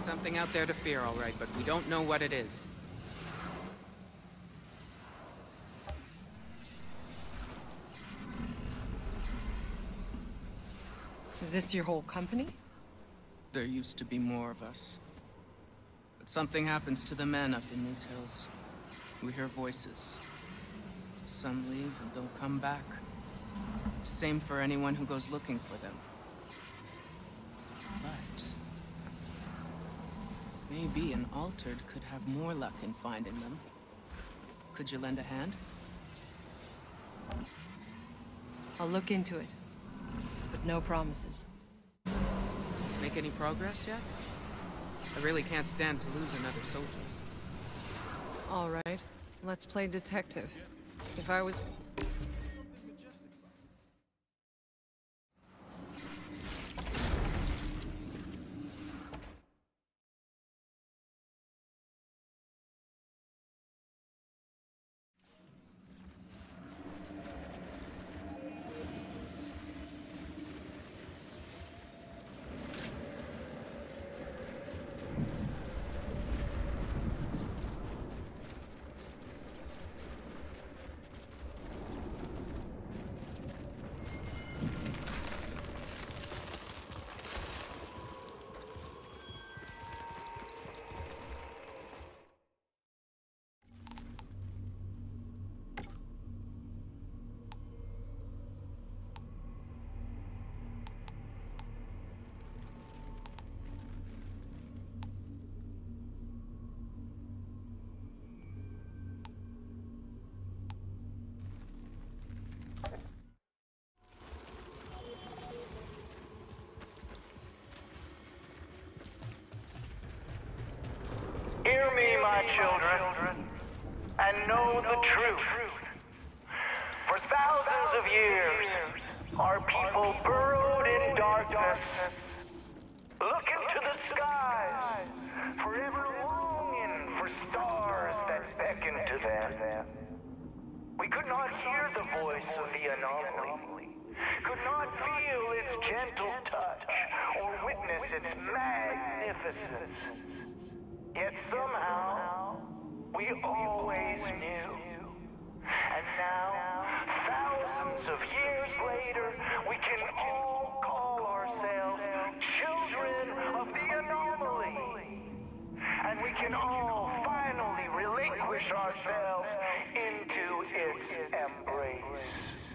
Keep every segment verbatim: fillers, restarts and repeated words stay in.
something out there to fear, all right, but we don't know what it is. Is this your whole company? There used to be more of us. But something happens to the men up in these hills. We hear voices. Some leave and don't come back. Same for anyone who goes looking for them. But maybe an altered could have more luck in finding them. Could you lend a hand? I'll look into it, but no promises. Make any progress yet? I really can't stand to lose another soldier. All right, let's play detective. If I was... Hear me, my children, and know the truth. For thousands of years, our people burrowed in darkness, looking to the skies, forever longing for stars that beckon to them. We could not hear the voice of the anomaly, could not feel its gentle touch, or witness its magnificence. Yet somehow, we always knew. And now, thousands of years later, we can all call ourselves children of the anomaly. And we can all finally relinquish ourselves into its embrace.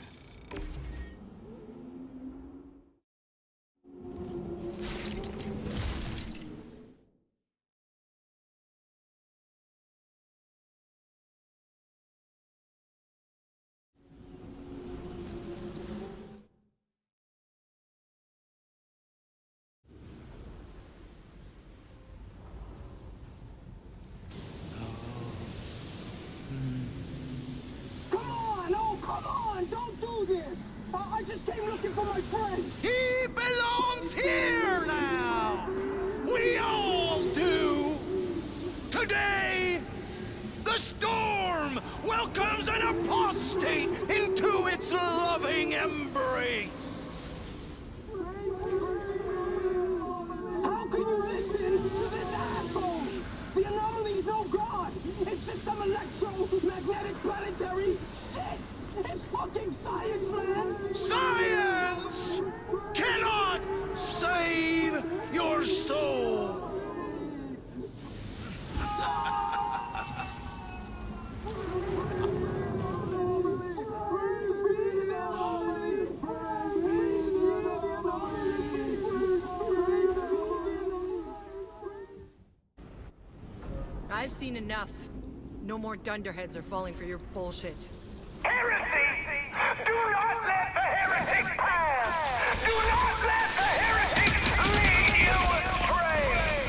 Don't do this! I, I just came looking for my friend! He belongs here now! We all do! Today, the storm welcomes an apostate into its loving embrace! How can you listen to this asshole? The anomaly's no god! It's just some electromagnetic planetary shit! It's fucking science, man! Science cannot save your soul! I've seen enough. No more dunderheads are falling for your bullshit. Heresy! Do not let the heretic pass! Do not let the heretic lead you astray!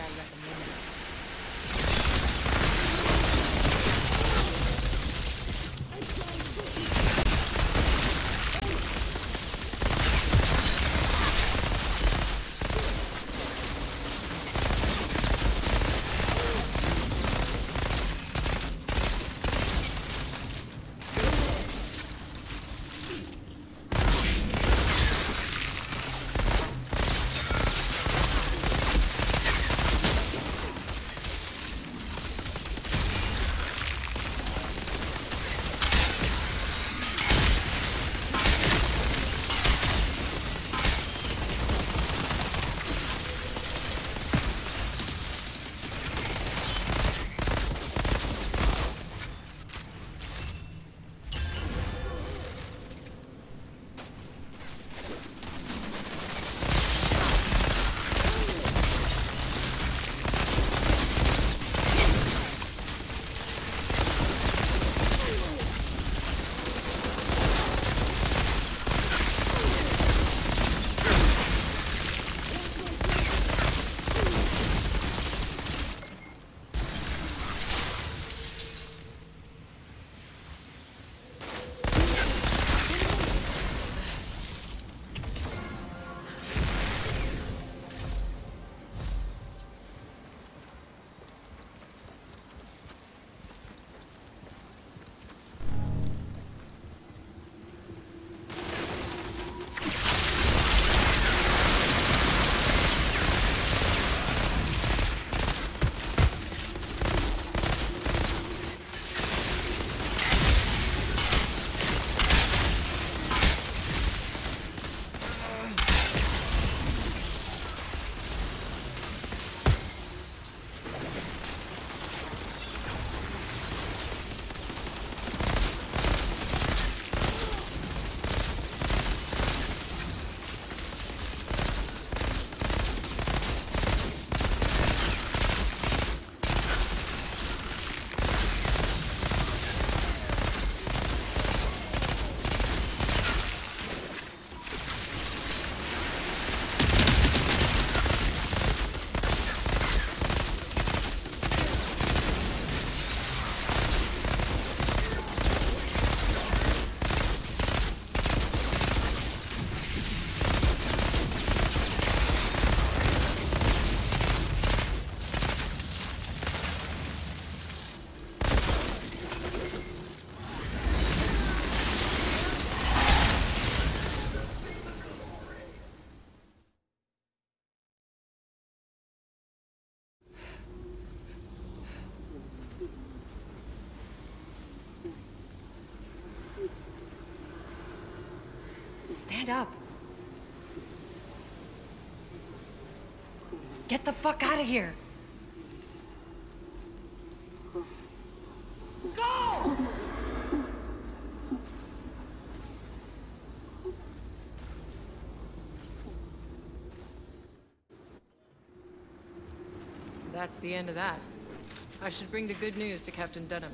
I recommend it. Stand up. Get the fuck out of here. Go! That's the end of that. I should bring the good news to Captain Dunham.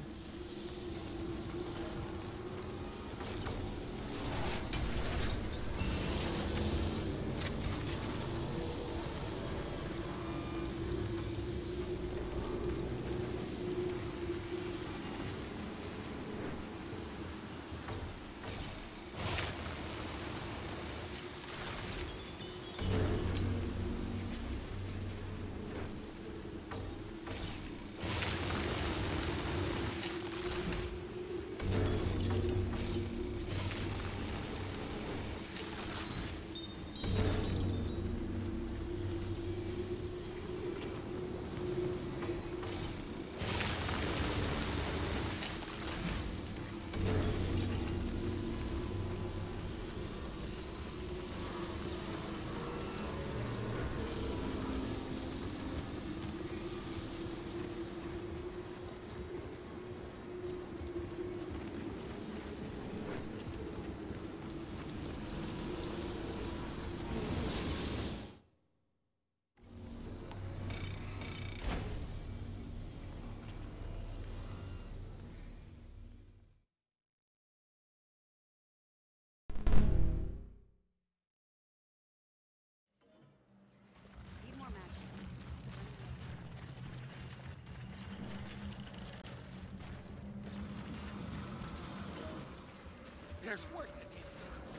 There's work that needs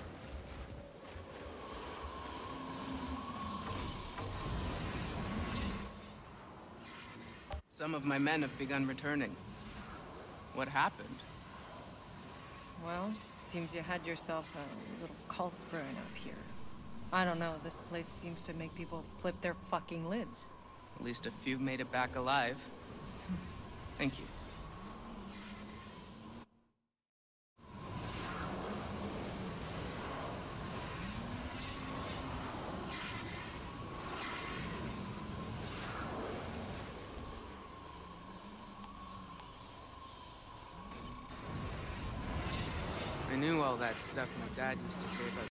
Some of my men have begun returning. What happened? Well, seems you had yourself a little cult brewing up here. I don't know, this place seems to make people flip their fucking lids. At least a few made it back alive. Thank you. I knew all that stuff my dad used to say about